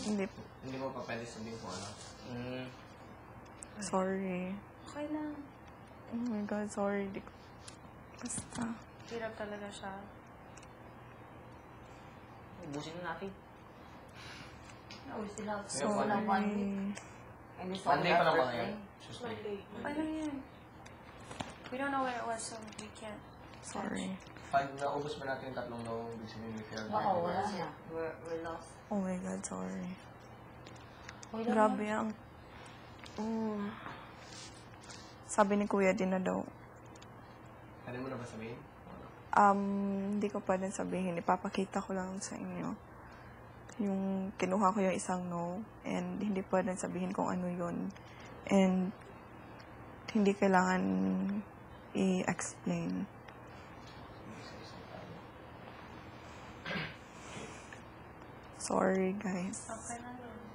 Hindi. Hindi mo pa pwede sabihin kung ano. Sorry. Okay lang. Oh my God, sorry. Di ko... Basta. Hirap talaga siya. Ubusin na natin. No, we still have Sorry. And it's Monday pa lang ba ngayon? birthday. Tuesday. Ano yan? We don't know when it was, so we can't. Sorry. Pag naubos ba natin yung tatlong daw, ibig sabihin may fair Baka wala na. We're lost. Oh my God, sorry. Okay lang Grabe yan. ang... Sabi ni Kuya din na daw, Pwede mo na ba sabihin? hindi ko pwedeng sabihin. Ipapakita ko lang sa inyo. Yung kinuha ko yung isang no, and hindi pwedeng sabihin kung ano yun. And hindi kailangan i-explain. Sorry, guys. Okay na yun.